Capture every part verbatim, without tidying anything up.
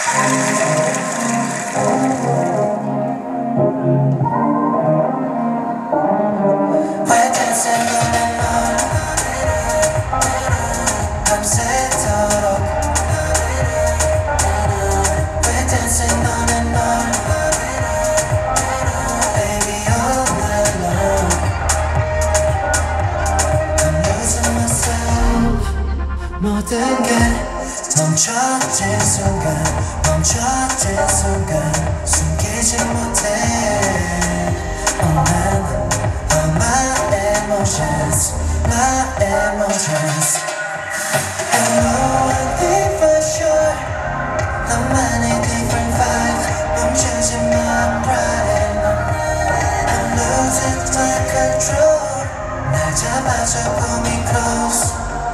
모든 게 멈춰진 순간 멈춰진 순간 숨기지 못해 Oh 난 Oh my emotions My emotions I know one thing for sure 너만의 different vibe 멈추지 마 pride I'm losing my control 날 잡아줘 pull me close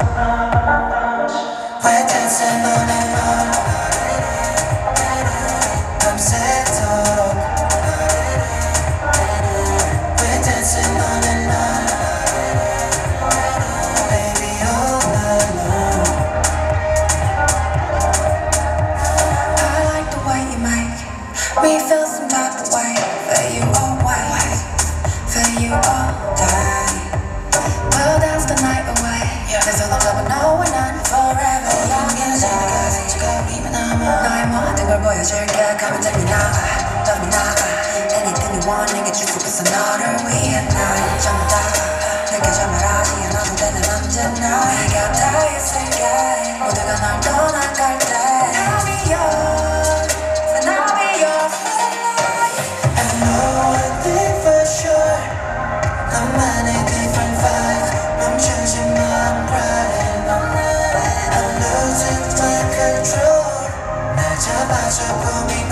We're dancing on and on 밤새도록 We're dancing on and on Baby all night long I like the way you make me feel some type of way for you always, for you all day We'll dance the night away There's a lot of no one on forever 너의 모든 걸 보여줄게 Come and take me now Love me now Anything you want 내게 줄 수 있어 너를 위해 날 전부 다 느껴져 말하지 않아도 되는 언제나 네 곁에 있을게 모두가 널 떠나갈 때 I'll be yours and I'll be yours I know one thing for sure 너만의 different vibe 멈추지 마 pride I'm losing my control 날 잡아줘 pull me